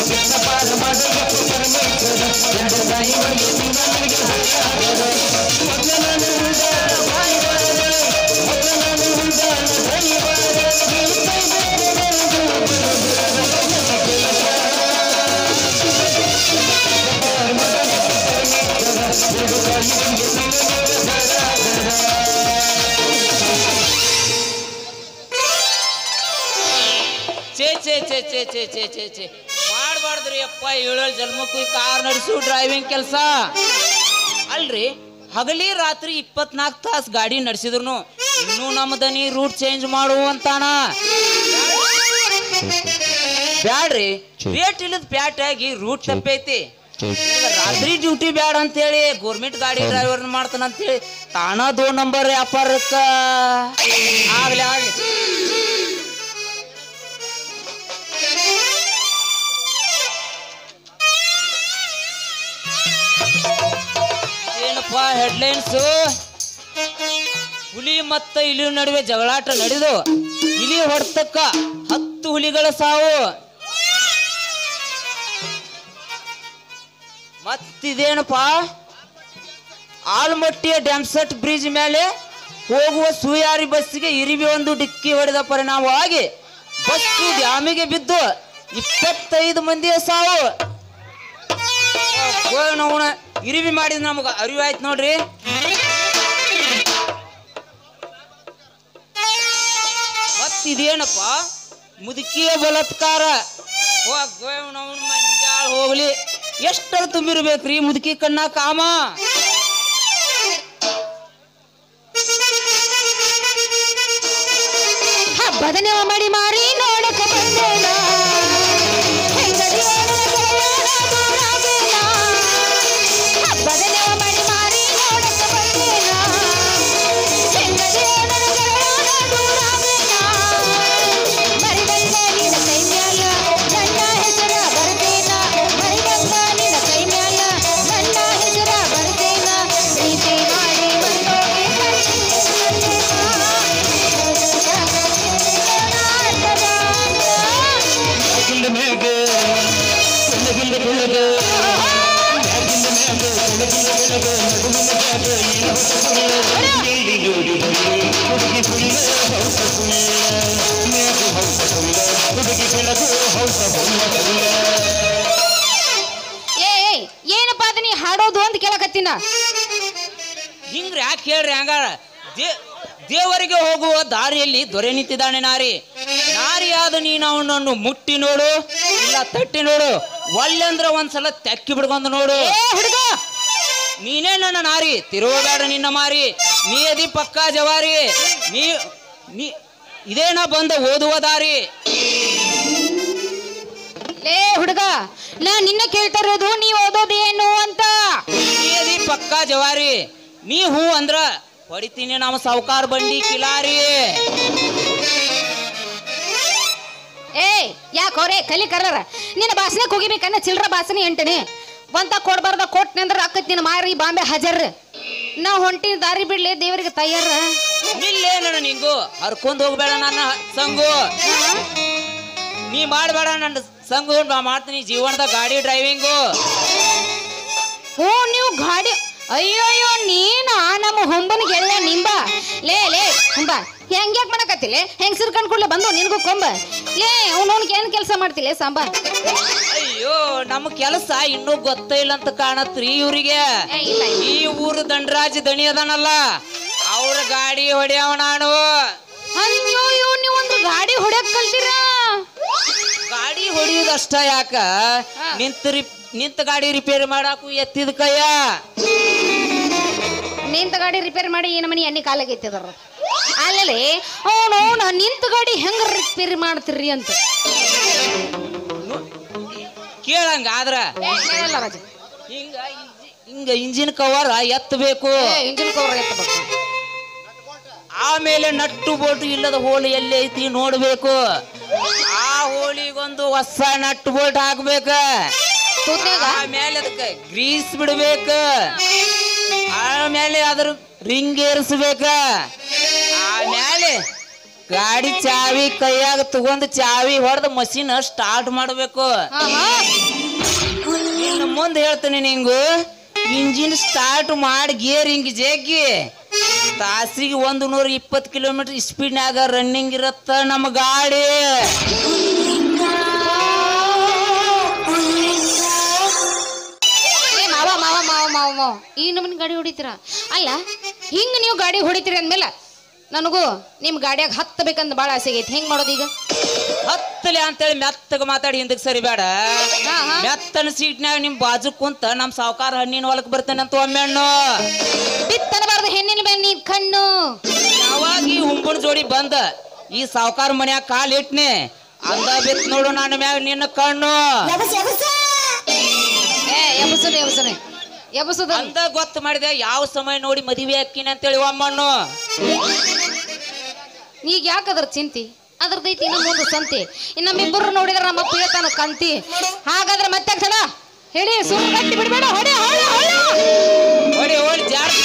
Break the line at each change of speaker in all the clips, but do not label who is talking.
ಮಾಡಬಾರ್ದ್ರಿ ಅಪ್ಪ 7 ಜನ್ಮಕ್ಕೂ ಕಾರ್ ನಡೆಸು ಡ್ರೈವಿಂಗ್ ಕೆಲಸ ಅಲ್ರಿ ಹಗಲಿ ರಾತ್ರಿ 24 ತಾಸು ಗಾಡಿ ನಡೆಸಿದ್ರು ಇನ್ನೂ ನಮ್ಮ ದನಿ ರೂಟ್ ಚೇಂಜ್ ಮಾಡು ಅಂತಾನ ಬ್ಯಾಡ್ರಿ ರೇಟ್ ಇಲ್ಲದ ಪ್ಯಾಟ್ ಆಗಿ ರೂಟ್ ತಪ್ಪೈತಿ ರಾತ್ರಿ ಡ್ಯೂಟಿ ಬ್ಯಾಡ ಅಂತೇಳಿ ಗೋರ್ಮೆಂಟ್ ಗಾಡಿ ಡ್ರೈವರ್ ಮಾಡ್ತಾನ ಅಂತೇಳಿ ತಾನ 2 ನಂಬರ್ ವ್ಯಾಪಾರಕ್ಕ ಆಗ್ಲಿ ಆಗ್ಲಿ ಏನಪ್ಪಾ ಹೆಡ್ಲೈನ್ಸ್ ಹುಲಿ ಮತ್ತ ಇಲಿ ನಡುವೆ ಜಗಳಾಟ ನಡೆದು ಇಲಿ ಹೊಡೆತಕ್ಕ 10 ಹುಲಿಗಳ ಸಾವು ಮತ್ತಿದೇನಪ್ಪಾ ಆಲ್ಮಟ್ಟಿಯ ಡ್ಯಾಮ್ಸೆಟ್ ಬ್ರಿಡ್ಜ್ ಮೇಲೆ ಹೋಗುವ ಸೂಯಾರಿ ಬಸ್ಸಿಗೆ ಇರಿಬಿ ಒಂದು ಡಿಕ್ಕಿ ಹೊಡೆದ ಪರಿಣಾಮವಾಗಿ ಬಸ್ಸು ಡ್ಯಾಮಿಗೆ ಬಿದ್ದು 25 ಮಂದಿಯ ಸಾವು ನಾವು ಇರಿವಿ ಮಾಡಿದ್ ನಮಗ ಅರಿವಾಯ್ತು ನೋಡ್ರಿ ಮತ್ತಿದೇನಪ್ಪ ಮುದುಕಿಯ ಬಲಾತ್ಕಾರ ಮಂಜಾಳ ಹೋಗ್ಲಿ ಎಷ್ಟರ ತುಂಬಿರ್ಬೇಕ್ರಿ ಮುದುಕಿ ಕಣ್ಣ ಕಾಮ
ಹಬ್ಬದ ಮಾಡಿ ಮಾರಿ ನೋಡಕ ಬಂದೇನ ಏನಪ್ಪ ಅದ ನೀ ಹಾಡೋದು ಅಂತ ಕೇಳಕತ್ತೀನ
ಹಿಂಗ್ರಿ ಯಾಕೆ ಹೇಳ್ರಿ ಹಂಗಾರ ದೇವರಿಗೆ ಹೋಗುವ ದಾರಿಯಲ್ಲಿ ದೊರೆ ನಿಂತಿದ್ದಾನೆ ನಾರಿ ನಾರಿಯಾದ ನೀನು ಅವನನ್ನು ಮುಟ್ಟಿ ನೋಡು ಇಲ್ಲ ತಟ್ಟಿ ನೋಡು ಒಳ್ಳೆಂದ್ರ ಒಂದ್ಸಲ ತೆಕ್ಕಿ ಬಿಡ್ಕೊಂಡ್ ನೋಡು
ಹುಡುಗ
ನೀನೇ ನನ್ನ ನಾರಿ ತಿರುವಬೇಡ ನಿನ್ನ ಮಾರಿ ನೀ ಅದಿ ಪಕ್ಕಾ ಜವಾರಿ ನೀ ಇದೇನ ಬಂದ ಓದುವ ದಾರಿ
ಲೇ ಹುಡುಗ ನಾ ನಿನ್ನ ಕೇಳ್ತಾ ಇರೋದು ನೀ ಓದೋದೇನು ಅಂತ
ನೀ ಅದಿ ಪಕ್ಕಾ ಜವಾರಿ ನೀ ಹೂ ಅಂದ್ರ ಹೊಡಿತೀನಿ ನಮ್ಮ ಸಾವುಕಾರ ಬಂಡಿ ಕಿಲಾರಿ
ಯಾಕೋರೆ ಕಲಿ ಕರ್ರ ನಿನ್ನ ಭಾಷಣೆ ಹೋಗಿಬೇಕನ್ನ ಚಿಲ್ರ ಭಾಷಣೆ ಎಂಟನೆ ಬಂತ ಕೊಡ್ಬಾರ್ದ ಕೊಟ್ನೆ ಅಂದ್ರ ಅಕ್ಕತ್ ನಿನ್ನ ಮಾರಿ ಬಾಂಬೆ ಹಜರ್ ನಾ ಹೊಂಟಿ ದಾರಿ ಬಿಡ್ಲಿ ದೇವರಿಗೆ ತಯಾರ
ನಿಲ್ಲೇ ನನ್ನ ನಿಂಗು ಹರ್ಕೊಂಡ್ ಹೋಗ್ಬೇಡ ನನ್ನ ಸಂಗು ನೀ ಮಾಡಬೇಡ ನನ್ನ ಸಂಗು ಮಾಡ್ತೀನಿ ಜೀವನದ ಗಾಡಿ ಡ್ರೈವಿಂಗು
ಓ ನೀವು ಗಾಡಿ ಅಯ್ಯೋಯ್ಯೋ ನೀನ ನಮ್ಮ ಹೊಂಬನ ಗೆಳೆಯ ನಿಂಬ ಲೇ ಹುಂಬ ಹೆಂಗ್ಯಾಕ್ ಮಾಡಕತ್ತಿಲೆ ಹೆಂಗಸರ್ ಕಣ್ಕೊಡ್ಲೆ ಬಂದು ನಿನ್ಗೂ ಕೊಂಬ ಲೇ ಅವ್ನವ್ನಿಗೆ ಏನ್ ಕೆಲಸ ಮಾಡ್ತಿಲೆ ಸಾಂಬ
ಅಯ್ಯೋ ನಮ್ಮ ಕೆಲಸ ಇನ್ನೂ ಗೊತ್ತಿಲ್ಲ ಅಂತ ಕಾಣತ್ರಿ ಇವ್ರಿಗೆ ಈ ಊರು ದಂಡರಾಜ ದಣಿ ಅದಾನಲ್ಲ ಅವ್ರ ಗಾಡಿ ಹೊಡೆಯವ ನಾನು
ಅಯ್ಯೋ ನೀವೊಂದು ಗಾಡಿ ಹೊಡ್ಯಕ್ ಕಲ್ತೀರ
ಗಾಡಿ ಹೊಡಿಯೋದಷ್ಟ ಯಾಕ ನಿಂತ ಗಾಡಿ ರಿಪೇರಿ ಮಾಡಾಕು ಎತ್ತಿದ ಕೈಯ
ನಿಂತ ಗಾಡಿ ರಿಪೇರಿ ಮಾಡಿ ಈ ನಮ್ಮನಿ ಎಣ್ಣೆ ಕಾಲಾಗೈತಿದಾರ ಅಲ್ಲೇ ಅವನು ನಿಂತ ಗಾಡಿ ಹೆಂಗ ರಿಪೇರಿ ಮಾಡ್ತಿರ್ರಿ ಅಂತ
ಕೇಳಂಗ ಆದ್ರ ಹಿಂಗ ಇಂಜಿನ್ ಕವರ್ ಎತ್ತಬೇಕು
ಇಂಜಿನ್ ಕವರ್ ಎತ್ತಬೇಕು
ಆಮೇಲೆ ನಟ್ಟು ಬೋಟು ಇಲ್ಲದ ಹೋಳಿ ಎಲ್ಲಿ ಐತಿ ನೋಡ್ಬೇಕು ಆ ಹೋಳಿಗೊಂದು ಹೊಸ ನಟ್ಟು ಬೋಟ್ ಹಾಕ್ಬೇಕ ಆಮೇಲೆ ಅದಕ್ಕೆ ಗ್ರೀಸ್ ಬಿಡ್ಬೇಕ ಆಮೇಲೆ ಅದ್ರ ರಿಂಗ್ ಏರಿಸ್ಬೇಕ ಆಮೇಲೆ ಗಾಡಿ ಚಾವಿ ಕೈಯಾಗ ತಗೊಂಡ್ ಚಾವಿ ಹೊಡೆದ ಮಷೀನ್ ಸ್ಟಾರ್ಟ್ ಮಾಡ್ಬೇಕು. ಇನ್ನು ಮುಂದೆ ಹೇಳ್ತೀನಿ ನಿಂಗು, ಇಂಜಿನ್ ಸ್ಟಾರ್ಟ್ ಮಾಡಿ ಗೇರ್ ಹಿಂಗ್ ಜಗ್ಗಿ ತಾಸಿಗೆ 120 ಕಿಲೋಮೀಟರ್ ಸ್ಪೀಡ್ನಾಗ ರನ್ನಿಂಗ್ ಇರತ್ತ ನಮ್ಮ ಗಾಡಿ.
ಈ ನಮ್ಮನ ಗಾಡಿ ಹೊಡಿತೀರ ಅಲ್ಲ, ಹಿಂಗ ನೀವು ಗಾಡಿ ಹೊಡಿತೀರಿ ಅಂದ್ಮೇಲೆ ನನಗೂ ನಿಮ್ ಗಾಡಿಯಾಗ ಹತ್ತಬೇಕಂತ ಬಾಳ ಆಸೆ ಆಗೈತಿ. ಹೆಂಗ್ ಮಾಡೋದು ಈಗ?
ಹತ್ತಲಿ ಅಂತೇಳಿ ಮೆತ್ತಗ ಮಾತಾಡಿ ಹಿಂದಕ್ಕೆ ಸರಿ ಬೇಡ. ಮೆತ್ತನ ಸೀಟ್ನಾಗ ನಿಮ್ ಬಾಜು ಕುಂತ ನಮ್ ಸಾವುಕಾರ ಹಣ್ಣಿನ ಹೊಲಕ್ ಬರ್ತೇನೆ ಅಂತ ಒಮ್ಮೆ
ಬಿತ್ತನಬಾರ್ದು ಹೆಣ್ಣಿನ ಬೆನ್ನಿ ಕಣ್ಣು.
ಯಾವಾಗ ಈ ಹುಂಬುಣ ಜೋಡಿ ಬಂದ ಈ ಸಾವುಕಾರ ಮನ್ಯಾಗ ಕಾಲ್ ಇಟ್ನೆ ಅಂದ ಬಿತ್ ನೋಡು ನನ್ನ ಮ್ಯಾಗ ನಿನ್ನ ಕಣ್ಣು. ಅಂತ ಗೊತ್ತು ಮಾಡಿದೆ ಯಾವ ಸಮಯ ನೋಡಿ ಮದುವೆ ಅಕ್ಕಿನ ಅಂತೇಳಿ ಒಮ್ಮಣ್ಣು.
ಈಗ ಯಾಕದ್ರ ಚಿಂತಿ? ಅದ್ರದೈತಿ ಇನ್ನ ಮುಂದೆ ಸಂತಿ. ಇನ್ನು ನಮ್ಮಿಬ್ಬರು ನೋಡಿದ್ರೆ ನಮ್ಮ ಅಪ್ಪ ಹೇಳ್ತಾನ ಕಂತಿ. ಹಾಗಾದ್ರೆ ಮತ್ತೆ ಸಡ ಹೇಳಿ ಸುಮ್ಮನೆ ಕಟ್ಟಿ ಬಿಡಬೇಡ. ಹೊಡಿ ಹೊಡಿ
ಹೊಡಿ ಹೊಡಿ ಜಾರ್ಸ್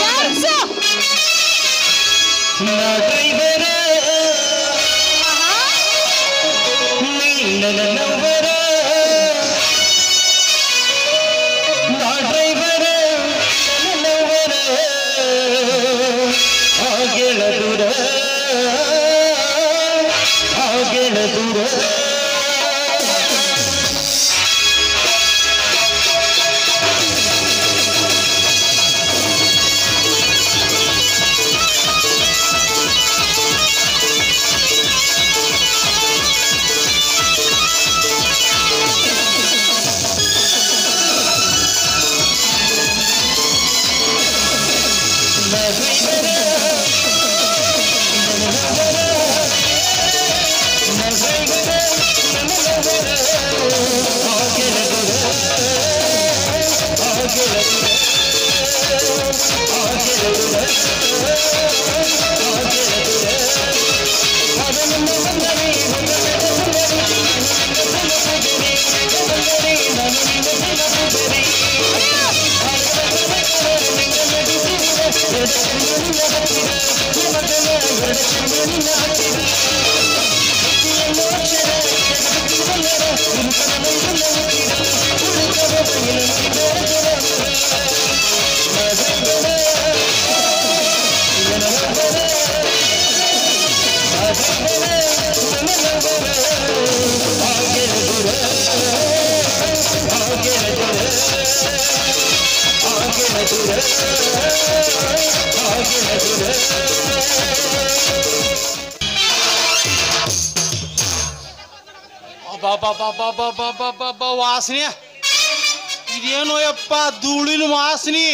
ವಾಸನೆ ಇದೇನೋ ಯಪ್ಪ, ಧೂಳಿನ ವಾಸನೆ.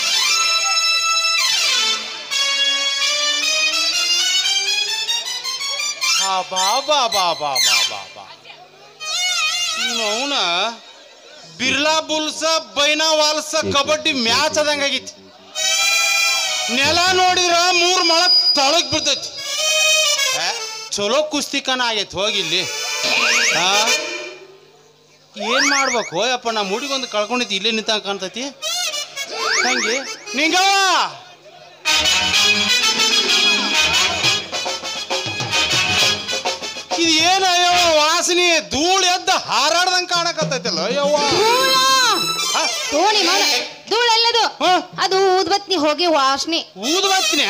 ಅವನ ಬಿರ್ಲಾ ಬುಲ್ಸ ಬೈನಾ ವಾಲ್ಸ ಕಬಡ್ಡಿ ಮ್ಯಾಚ್ ಆದಂಗಾಗೈತಿ. ನೆಲ ನೋಡಿದ್ರ 3 ಮಳ ತಳಗ್ ಬಿಡ್ತೈತಿ. ಚಲೋ ಕುಸ್ತಿಕನ ಆಗೈತಿ. ಹೋಗಿಲ್ಲಿ ಏನ್ ಮಾಡ್ಬೇಕು ಯಪ್ಪ? ನಾ ಮುಡಿಗೊಂದು ಕಳ್ಕೊಂಡಿದ್ದಿ, ಇಲ್ಲೇ ನಿಂತ ಕಾಣ್ತೈತಿ. ಹಂಗೆ ನಿಂಗವ ಇದು ಏನ ಯವ್ವ ವಾಸನೆ? ಧೂಳು ಎದ್ದ ಹಾರಾಡ್ದಂಗ ಕಾಣಕತ್ತೈತಲ್ಲ ಯವ್ವ.
ಧೂಳೆಲ್ಲದು ಅದು ಊದ್ಬತ್ತಿ ಹೋಗಿ ವಾಸನೆ.
ಊದ್ಬತ್ತಿನ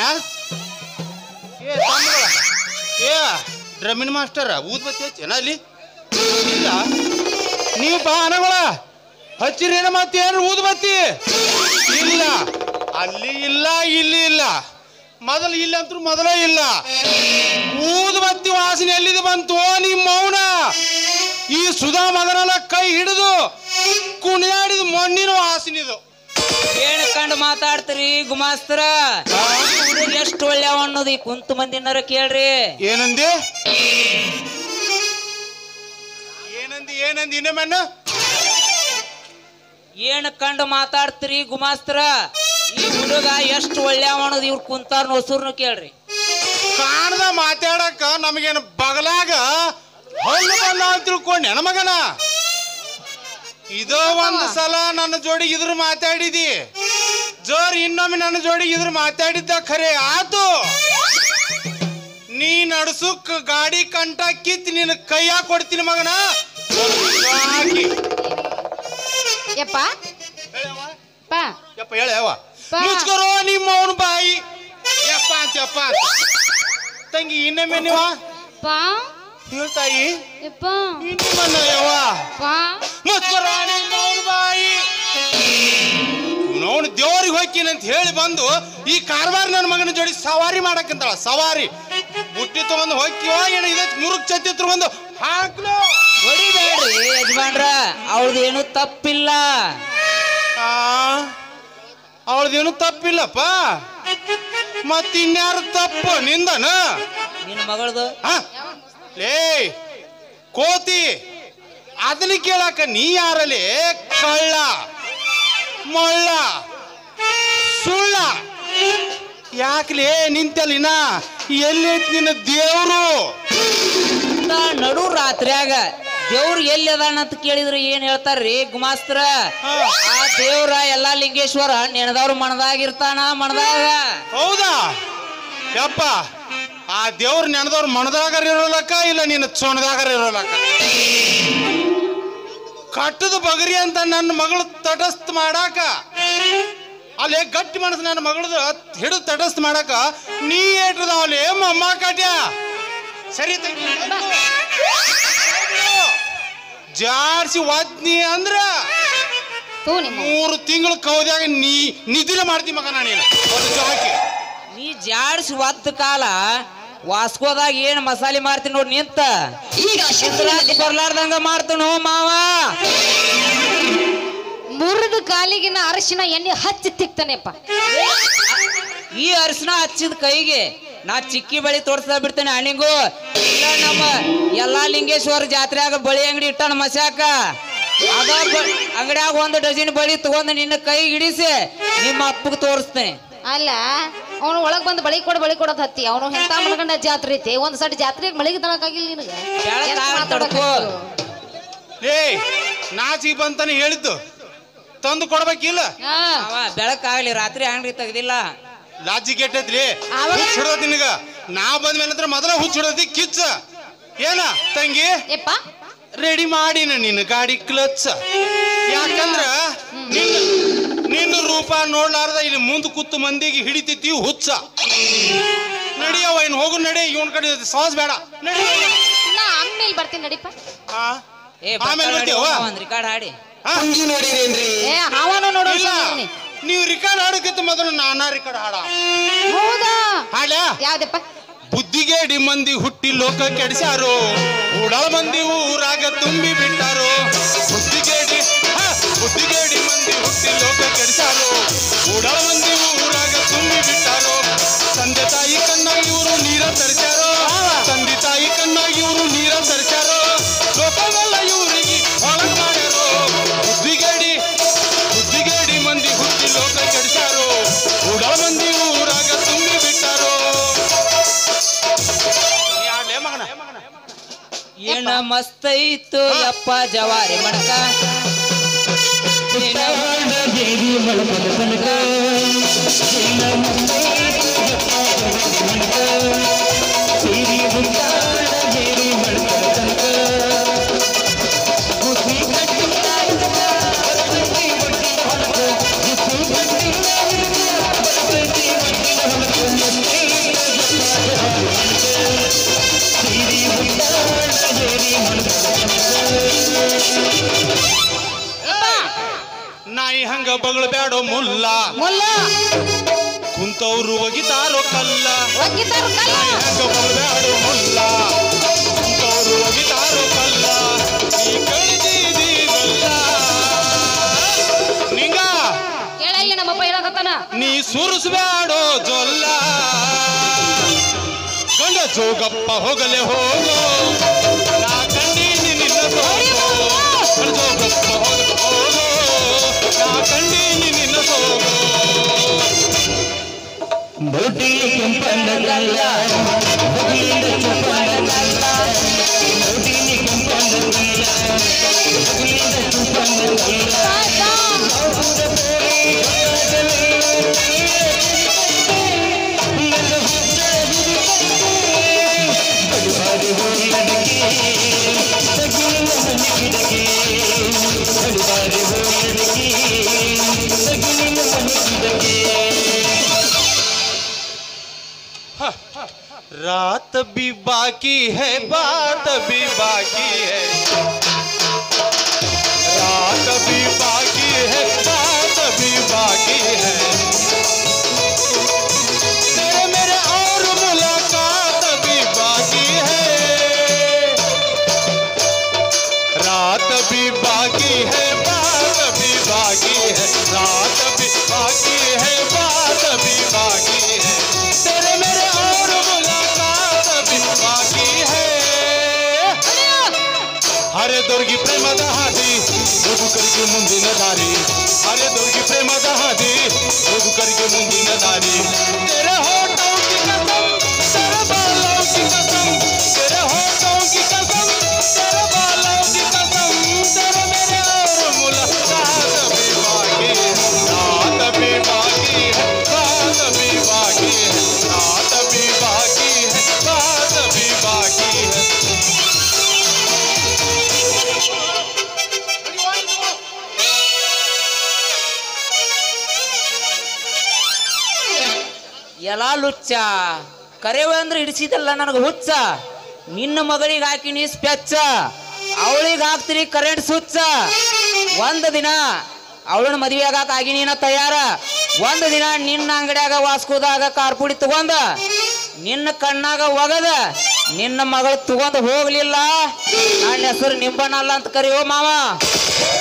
ಏ ಡ್ರಮ್ಮಿನ ಮಾಸ್ಟರ್ ಊದ್ಬತ್ತಿ ಹಚ್ಚೇನ ಅಲ್ಲಿ? ಇಲ್ಲ ನೀವು ಬಾ ಅನಗಳ ಹಚ್ಚಿರೇನ ಮತ್ತೇನು ಊದ್ಬತ್ತಿ? ಇಲ್ಲ ಅಲ್ಲಿ ಇಲ್ಲ, ಇಲ್ಲಿ ಇಲ್ಲ. ಮೊದಲು ಇಲ್ಲಂತೂ ಮೊದಲೇ ಇಲ್ಲ. ಊದ್ಬತ್ತಿ ವಾಸನೆ ಎಲ್ಲಿದೆ ಬಂತು ನಿಮ್ಮ ಮೌನ? ಈ ಸುಧಾ ಮಗನಲ್ಲ ಕೈ ಹಿಡಿದು ಕುಣಿಯಾಡಿದ ಮಣ್ಣಿನ ವಾಸನಿದು.
ಏನ್ ಕಂಡು ಮಾತಾಡ್ತೀರಿ ಗುಮಾಸ್ತರ? ಎಷ್ಟು ಒಳ್ಳೆವ ಅನ್ನೋದು ಈ ಕುಂತು ಮಂದಿನಾರ ಕೇಳ್ರಿ.
ಏನಂದಿ ಏನಂದಿ ಏನಂದಿ ಇನ್ನೊಮ್ಮೆ?
ಏನ್ ಕಂಡು ಮಾತಾಡ್ತೀರಿ ಗುಮಾಸ್ತರ? ಈ ಹುಡುಗ ಎಷ್ಟು ಒಳ್ಳೆವ ಅನ್ನೋದು ಇವ್ರು ಕುಂತಾರ ಹೊಸೂರ್ನು ಕೇಳ್ರಿ.
ಕಾಣದ ಮಾತಾಡಕ ನಮಗೇನು ಬಗಲಾಗ ಹಲ್ಲು ಬಲ್ಲ ಅಂತ ತಿಳ್ಕೊಂಡೆ ನಮಗನ. ಇದೋ ಒಂದು ಸಲ ನನ್ನ ಜೋಡಿ ಇದ್ರ ಮಾತಾಡಿದಿ, ಜೋರ್ ಇನ್ನೊಮ್ಮೆ ನನ್ನ ಜೋಡಿ ಇದ್ರ ಮಾತಾಡಿದ್ದ ಖರೆ ಆತು. ನೀ ನಡ್ಸುಕ್ ಗಾಡಿ ಕಂಟ ಕಿತ್ ನಿನ್ನ ಕೈಯಾಗ ಕೊಡ್ತೀನಿ ಮಗನ.
ಯಪ್ಪ ಪಾ
ಯಪ್ಪ ಹೇಳವ
ಪಾ.
ಮುಚ್ಕೊರೋ ನಿಮ್ಮ ಅವನ ಬಾಯಿ. ಯಪ್ಪ ಅಂತ ತಂಗಿ ಇನ್ನೊಮ್ಮೆ ನೀವ
ಪಾ
ಹೇಳ್ತಾಯಿ
ಯಪ್ಪ
ಇನ್ನೊಮ್ಮೆ ಯವ್ವ
ಪಾ
ಮುಚ್ಕೊರೋ ನಿಮ್ಮ ಅವನ ಬಾಯಿ. ಅವನು ದೇವ್ರಿಗೆ ಹೋಗ್ತೀನಂತ ಹೇಳಿ ಬಂದು ಈ ಕಾರವಾರ ನನ್ನ ಮಗನ ಜೋಡಿ ಸವಾರಿ ಮಾಡಕ್ಕಂತಾಳ. ಸವಾರಿ ಬುಟ್ಟಿ ತಗೊಂಡು ಹೋಗ್ತೀವ ಏನ ಇದಕ್ಕೆ ಮುರುಗ್ ಛತ್ತಿ ತಗೊಂಡು ಹಾಕ್ಲು.
ಹೊಡಿಬೇಡ್ರಿ ಯಜಮಾನ್ರ, ಅವಳದೇನು ತಪ್ಪಿಲ್ಲ.
ಅವಳದೇನು ತಪ್ಪಿಲ್ಲಪ್ಪ, ಮತ್ತಿನ್ಯಾರು ತಪ್ಪು ನಿಂದನ?
ನಿನ್ನ ಮಗಳದು
ಲೇ ಕೋತಿ, ಅದನ್ನ ಕೇಳಾಕ ನೀ ಯಾರಲ್ಲಿ? ಕಳ್ಳ ಮಳ್ಳ ಸುಳ್ಳ ಯಾಕ್ಲೇ ನಿಂತಲ್ಲಿನ? ಎಲ್ಲೈತ್ ನಿನ್ನ ದೇವ್ರು?
ನಡು ರಾತ್ರಿಯಾಗ ದೇವ್ರು ಎಲ್ಲಿ ಅದಾನ ಅಂತ ಕೇಳಿದ್ರೆ ಏನ್ ಹೇಳ್ತಾರ್ರಿ ಗುಮಾಸ್ತ್ರ? ಆ ದೇವ್ರ ಎಲ್ಲಾ ಲಿಂಗೇಶ್ವರ ನೆನದವ್ರ ಮನದಾಗಿರ್ತಾನ, ಮನದಾಗ.
ಹೌದಾ ಯಪ್ಪ? ಆ ದೇವ್ರ ನೆನದವ್ರ ಮನದಾಗರ ಇರೋಲಕ್ಕ ಇಲ್ಲ ನಿನ್ನ ಚೊಣದಾಗರ ಇರೋಲಕ್ಕ? ಕಟ್ಟದ ಬಗರಿ ಅಂತ ನನ್ನ ಮಗಳು ತಟಸ್ಥ ಮಾಡಾಕ, ಅಲ್ಲೇ ಗಟ್ಟಿ ಮನಸ್ಸು ನನ್ನ ಮಗಳದ ಹಿಡಿದು ತಟಸ್ಥ ಮಾಡಾಕ ನೀ ಏಟ್ರದಾವಲೇ ಮಮ್ಮ ಕಾಟ್ಯ. ಸರಿ ಜಾಡ್ಸಿ ಒದ್ನಿ ಅಂದ್ರ 3 ತಿಂಗಳು ಕೌದ್ಯಾಗ ನಿದ್ರೆ ಮಾಡ್ತಿ ಮಗ ನಾನೇನು ಹಾಕಿ.
ನೀ ಜಾಡ್ಸಿ ಒತ್ತ ಕಾಲ ವಾಸ್ಕೋದಾಗ ಏನ್ ಮಸಾಲೆ ಮಾಡ್ತೀನಿ ನೋಡಿ ನಿಂತ ಬರ್ಲಾರ್ದಂಗ ಮಾಡ್ತಾನೋ ಮಾವ.
ಮುರಿದ ಕಾಲಿಗಿನ ಅರಶಿನ ಎಣ್ಣೆ ಹಚ್ಚಿ ತಿಕ್ತಾನೆಪ್ಪ.
ಈ ಅರಿಶಿನ ಹಚ್ಚಿದ ಕೈಗೆ ನಾ ಚಿಕ್ಕಿ ಬಳಿ ತೋರ್ಸ್ತಾ ಬಿಡ್ತೇನೆ ಹಣ್ಣಿಗೂ. ಇಲ್ಲ ನಮ್ಮ ಎಲ್ಲಾ ಲಿಂಗೇಶ್ವರ ಜಾತ್ರೆಯಾಗ ಬಳಿ ಅಂಗಡಿ ಇಟ್ಟಾನ ಮಸ್ಯಾಕ. ಅದ ಅಂಗಡಿಯಾಗ 1 ಡಜನ್ ಬಳಿ ತಗೊಂಡು ನಿನ್ನ ಕೈ ಹಿಡಿಸಿ ನಿಮ್ಮ ಅಪ್ಪಗೆ ತೋರಿಸ್ತೇನೆ.
ಅಲ್ಲ ಅವನು ಒಳಗ್ ಬಂದು ಬಳಿ ಕೊಡೋದ್ ಹತ್ತಿ ಅವನು ಎಂತ ಮನಗಂಡ ಜಾತ್ರೆ ಐತಿ. ಒಂದ್ ಸರಿ ಜಾತ್ರೆಗೆ ಮಳಿಗೆ ತನಕಾಗಿಲ್ಲ ನಿನಗ.
ಏ ನಾಚಿಗೆ ಬಂತಾನೆ ಹೇಳಿದ್ದು ತಂದು ಕೊಡ್ಬೇಕಿಲ್ಲ.
ಬೆಳಕಾಗ್ಲಿ ರಾತ್ರಿ ಅಂಗಡಿ ತೆಗ್ದಿಲ್ಲ.
ಲಾಜಿ ಕೆಟ್ಟೈತ್ರಿ ಹುಚ್ಚಿಡೋದ್ ನಿನಗ. ನಾ ಬಂದ್ಮೇಲೆ ಮೊದಲ ಹುಚ್ಚಿಡೋದಿ ಕಿಚ್ಚ. ಏನ ತಂಗಿ ರೆಡಿ ಮಾಡಿನ ನಿನ್ನ ಗಾಡಿ ಕ್ಲಚ್. ಯಾಕಂದ್ರ ನಿನ್ನ ರೂಪ ನೋಡ್ಲಾರ್ದ ಇಲ್ಲಿ ಮುಂದ್ ಕೂತು ಮಂದಿಗೆ ಹಿಡಿತಿತ್ತೀವಿ ಹುಚ್ಚ. ನಡಿಯವ ಇನ್ ಹೋಗು ನಡಿ. ಇವನ್ ಕಡೆ ಸಾಸ್ ಬೇಡ ನಡಿ.
ಆಮೇಲೆ ಬರ್ತೀನಿ ನಡಿಪ.
ಆಮೇಲೆ ಬರ್ತೀವ
ರಿಕಾರ್ಡ್ ಹಾಡಿ
ನೀವು ರಿಕಾರ್ಡ್ ಹಾಡಕ್ಕಿಂತ ಮೊದಲು ನಾನಾ ರಿಕಾರ್ಡ್ ಹಾಡ.
ಹೌದಾ?
ಹಾಡ
ಯಾವ್ದಪ್ಪ?
ಬುದ್ಧಿಗೇಡಿ ಮಂದಿ ಹುಟ್ಟಿ ಲೋಕ ಕೆಡಿಸ್ಯಾರೋ, ಉಡಾಳ ಮಂದಿ ಊರಾಗ ತುಂಬಿ ಬಿಟ್ಟಾರೋ. ಬುದ್ಧಿಗೇಡಿ ಮಂದಿ ಹುಟ್ಟಿ ಲೋಕ ಕೆಡಿಸ್ಯಾರೋ, ಉಡಾಳ ಮಂದಿ ಊರಾಗ ತುಂಬಿ ಬಿಟ್ಟಾರೋ. ತಂದೆ ತಾಯಿ ಕಣ್ಣಾಗಿ ಇವರು ನೀರ ತರಿಸ್ಯಾರೋ, ತಂದೆ ತಾಯಿ ಕಣ್ಣಾಗಿ ಇವರು ನೀರ ತರಿಸ್ಯಾರೋ. ಲೋಕವೆಲ್ಲ ಇವರಿಗೆ ಒಳಗ್ ಮಾಡ್ಯಾರೋ. ಬುದ್ಧಿಗೇಡಿ ಮಂದಿ ಹುಟ್ಟಿ ಲೋಕ ಕೆಡಿಸ್ಯಾರೋ, ಉಡಾಳ ಮಂದಿ ಊರಾಗ ತುಂಬಿ ಬಿಟ್ಟಾರೋ.
ಏನ ಮಸ್ತೈತು ಯಪ್ಪ ಜವಾರಿ ಮಣಕ.
ನಾಯಿ ಹಂಗ ಬಗಳು ಬ್ಯಾಡೋ ಮುಲ್ಲ, ಕುಂತವ್ರು ಒಗಿತಾರೋ ಕಲ್ಲ. ನಾಯಿ ಹಂಗ ಬಗಳು ಬ್ಯಾಡೋ ಮುಲ್ಲ, ಕುಂತವ್ರು ಒಗಿತಾರೋ ಕಲ್ಲ. ಈ ಕಳಿದೀನಲ್ಲ ನಿಂಗ
ಕೇಳಲ್ಲಿ ನಮ್ಮಪ್ಪ ಇರಾಕತ್ತಾನ.
ನೀ ಸುರಿಸ್ಬ್ಯಾಡೋ ಜೊಲ್ಲ. ಗಂಡ ಜೋಗಪ್ಪ ಹೋಗಲೆ ಹೋಗೋ, ನಾ ಕಂಡೀನಿ ನಿನ್ನ ಸೋಗೋ. ಜೋಗಪ್ಪ ಹೋಗಲೆ ಹೋಗೋ, ನಾ ಕಂಡೀನಿ ನಿನ್ನ ಸೋಗೋ.
ಬೊಟ್ಟಿ ಕೆಂಪಂದಲ್ಲ, ಬೊಟ್ಟಿಯಿಂದ ಕೆಂಪಂದಲ್ಲ, ಬೊಟ್ಟಿನಿ ಕೆಂಪಂದಲ್ಲ, ಬೊಟ್ಟಿಯಿಂದ ಕೆಂಪಂದಲ್ಲ.
रात भी बाकी है बात भी बाकी है रात भी बाकी है बात भी बाकी है तेरे मेरे और मुलाकात भी बाकी है रात भी बाकी है बात भी बाकी है रात भी बाकी है बात भी बाकी है तेरे मेरे और मुलाकात भी बाकी है हरे दुर्गी प्रेमದ ಹಾದಿ ಬದುಕರಿಗೆ ಮುಂದಿನ ದಾರಿ हरे दुर्गी प्रेमದ ಹಾದಿ ಬದುಕರಿಗೆ ಮುಂದಿನ ದಾರಿ तेरे होठों की कसम तेरे बालों की कसम तेरे होठों की कसम तेरे बालों की कसम तेरे मेरे और मुलाकात भी बाकी है रात भी बाकी है बात भी बाकी है रात भी बाकी है बात भी बाकी है
ಎಲ್ಲ ಲುಚ್ಚ ಕರೆವೆ ಅಂದ್ರೆ ಹಿಡಿಸಿದಲ್ಲ ನನಗೆ ಹುಚ್ಚ ನಿನ್ನ ಮಗಳಿಗೆ ಹಾಕಿನಿ ಸ್ಪೆಚ್ಚ ಅವಳಿಗೆ ಹಾಕ್ತೀನಿ ಕರೆಂಟ್ ಸುಚ್ಚ ಒಂದು ದಿನ ಅವಳನ್ನ ಮದುವೆ ಆಗಾಕ ಆಗಿ ನೀನ ತಯಾರ ಒಂದು ದಿನ ನಿನ್ನ ಅಂಗಡಿಯಾಗ ವಾಸ್ಕೋದಾಗ ಕಾರ್ಪುಡಿ ತಗೊಂಡ ನಿನ್ನ ಕಣ್ಣಾಗ ಒಗದ ನಿನ್ನ ಮಗಳು ತಗೊಂಡು ಹೋಗ್ಲಿಲ್ಲ ನನ್ನ ಹೆಸರು ನಿಂಬಣ್ಣ ಅಲ್ಲ ಅಂತ ಕರಿಯೋ ಮಾವ